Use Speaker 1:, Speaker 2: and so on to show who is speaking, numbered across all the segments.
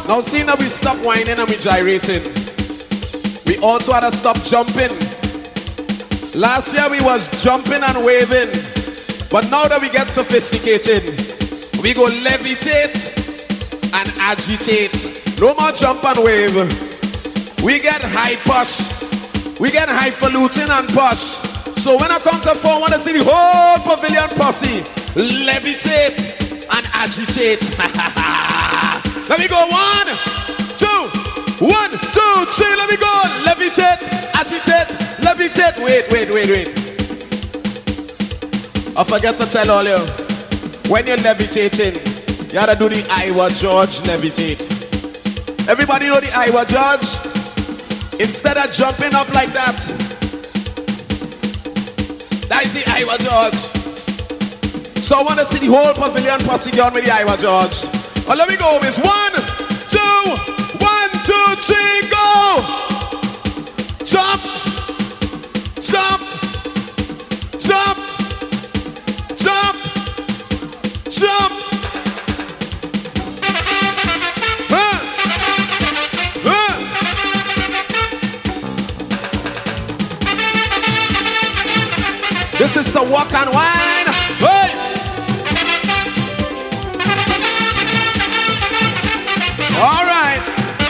Speaker 1: Now see now we stop whining and we gyrating. We also had to stop jumping. Last year we was jumping and waving. But now that we get sophisticated, we go levitate and agitate. No more jump and wave. We get high push. We get highfalutin and push. So when I come to 4, I want to see the whole pavilion posse levitate and agitate. Let me go 1, 2, 1, 2, 3. Let me go. Levitate, agitate, levitate. Wait. I forget to tell all you. When you're levitating, you gotta do the Iowa George levitate. Everybody know the Iowa George? Instead of jumping up like that, that is the Iowa George. So I want to see the whole pavilion posse on with the Iowa George. Oh, let me go, miss. 1, 2, 1, 2, 3, go! Jump! Jump! Jump! Jump! Jump! This is the walk and wine. Hey! All right.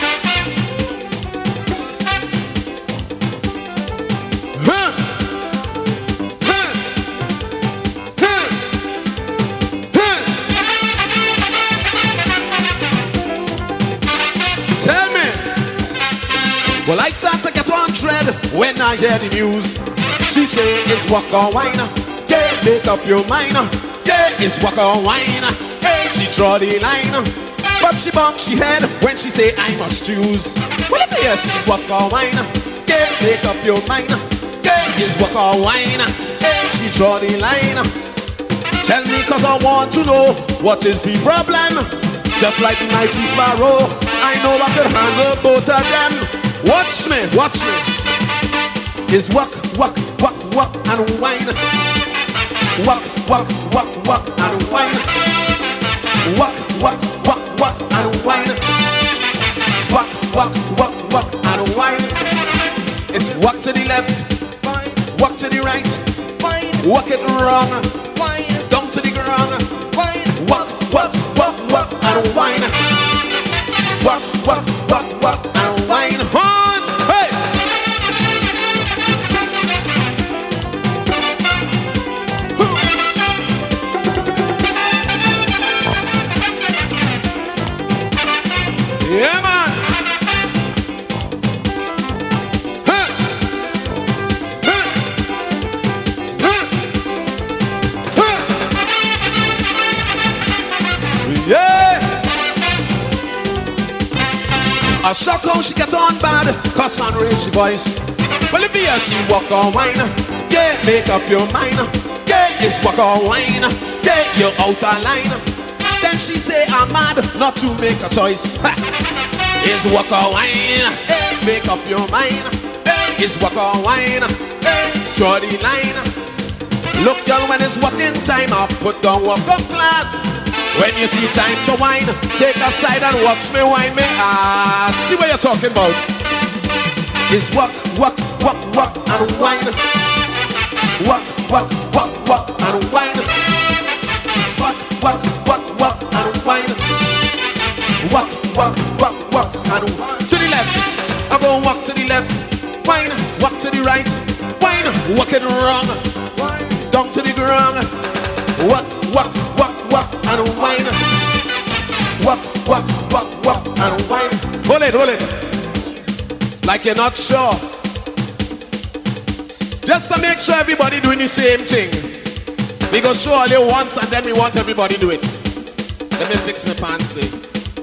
Speaker 1: Tell me. Well, I start to get on dread when I hear the news. She say it's walk or wine. Yeah, make up your mind. Yeah, it's walk or wine. Hey, she draw the line. But she bump she head when she say I must choose. Well, if you she walk or wine. Yeah, make up your mind. Yeah, it's walk or wine. Hey, she draw the line. Tell me cause I want to know what is the problem. Just like the mighty sparrow, I know I could handle both of them. Watch me, watch me. Is walk, walk, walk, walk and wine. Walk, walk, walk, walk and wine. Walk, walk, walk, walk and wine. Walk, walk, walk, walk and wine. It's walk to the left, walk to the right, walk it wrong, down to the ground. Walk, walk, walk, walk and wine. Walk, walk, walk, walk and wine. Hands, hey! Yeah, man. Huh. Huh. Huh. Huh. Yeah. I shock how she get on bad, cuss and raise she voice. Well, if you she walk on wine, yeah, make up your mind. Yeah, it's walk on wine. Yeah, you're out of line. Then she say I'm mad not to make a choice. Ha. It's walk or wine. Hey, make up your mind. Hey, it's walk or wine. Hey, draw the line. Look, girl, when it's walking time, I'll put down walk up class. When you see time to wine, take a side and watch me wine me. Ah, see what you're talking about. It's walk, walk, walk, walk and wine. Walk, walk, walk, walk and wine. Walk, walk, walk, walk and wine. Walk, walk, walk, walk and wine. To the left, I go walk to the left. Wine, walk to the right. Wine, walk it wrong. Down to the ground. Walk, walk, walk, walk and wine. Walk, walk, walk, walk and wine. Hold it, hold it. Like you're not sure. Just to make sure everybody doing the same thing. We go show all you once and then we want everybody do it. Let me fix my pants there.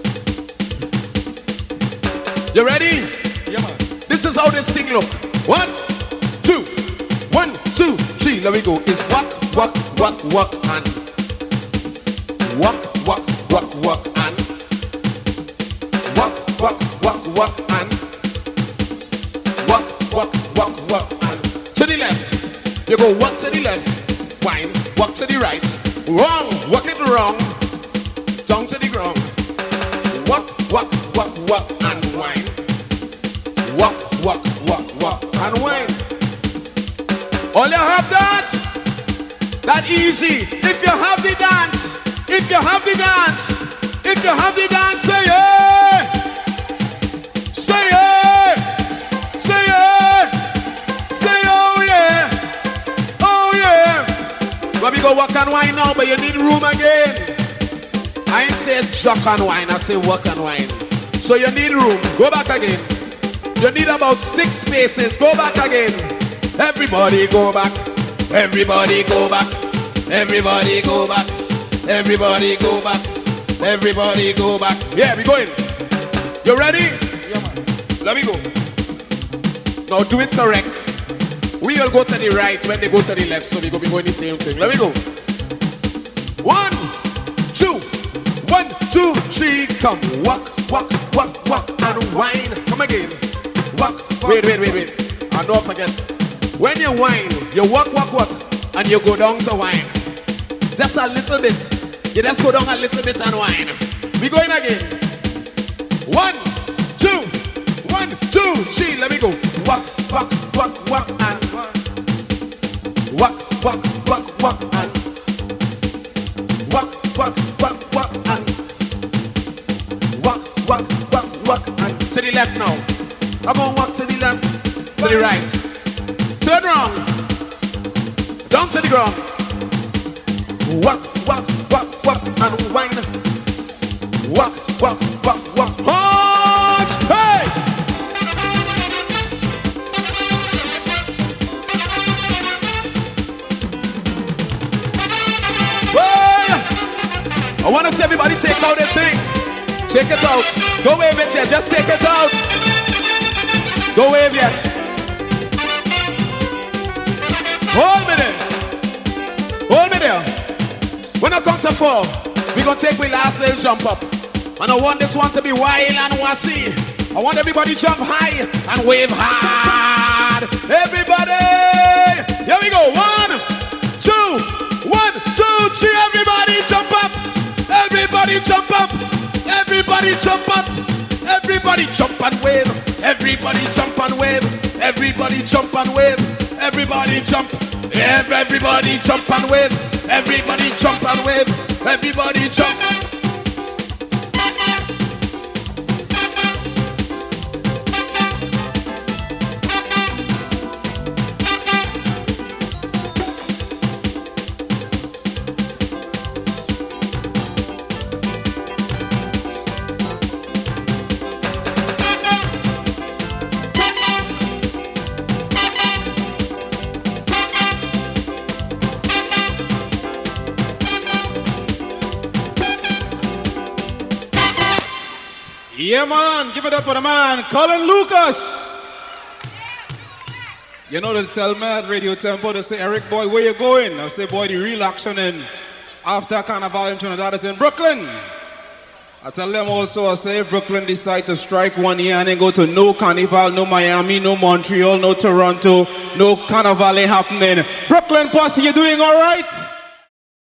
Speaker 1: You ready?
Speaker 2: Yeah, man.
Speaker 1: This is how this thing look. 1, 2, 1, 2, 3. Let me go. It's walk, walk, walk, walk and walk, walk, walk, walk and walk, walk, walk, walk and walk, walk, walk, walk and to the left. You go walk to the left. Wine, walk to the right. Wrong, walk it wrong. Down to the ground. Walk, Walk, walk, walk, and wine. Walk, walk, walk, walk, and wine. All you have that easy. If you have the dance, if you have the dance, if you have the dance, say yeah, say yeah, say yeah, say oh yeah, oh yeah. Let me go walk and wine now, but you need room again. I ain't say jock and wine, I say walk and wine. So you need room, go back again. You need about 6 spaces, go back again. Everybody go back, everybody go back, everybody go back, everybody go back, everybody go back. Yeah, we going. You ready? Yeah, man. Let me go. Now do it correct. We'll go to the right when they go to the left, so we go be going the same thing. Let me go. 1, 2, 1, 2, 3, come. Walk, walk, walk, walk, and wine. Come again. Walk, walk. Wait. And don't forget. When you whine, you walk, walk, walk, and you go down to whine. Just a little bit. You just go down a little bit and whine. We going again. 1, 2, 1, 2, 3. Let me go. Walk, walk, walk, walk, and walk, walk, walk, walk, and walk, walk, walk, walk, and walk, walk, walk, walk, and to the left now. I'm gonna walk to the left, to the right. Turn round, down to the ground. Walk, walk, walk, walk, and whine. Walk, walk, walk, walk. Halt! Hey! Well, I want to see everybody take out their thing. Take it out. Go wave it yet. Just take it out. Go wave yet. Hold me there. Hold me there. When I count to 4, we're going to take my last little jump up. And I want this one to be wild and wassy. I want everybody jump high and wave hard. Everybody. Here we go. 1, 2, 1, 2, 3. Everybody jump up. Everybody jump up. Everybody jump up. Everybody jump and wave. Everybody jump and wave. Everybody jump and wave. Everybody jump. Everybody jump and wave. Everybody jump and wave. Everybody jump.
Speaker 2: Yeah, man, give it up for the man, Colin Lucas. You know, they tell me at Radio Tempo, they say, Eric, boy, where you going? I say, boy, the real action in after Carnival in Trinidad is in Brooklyn. I tell them also, I say, if Brooklyn decide to strike one year and then go to no Carnival, no Miami, no Montreal, no Toronto, no Carnival ain't happening. Brooklyn posse, you doing all right?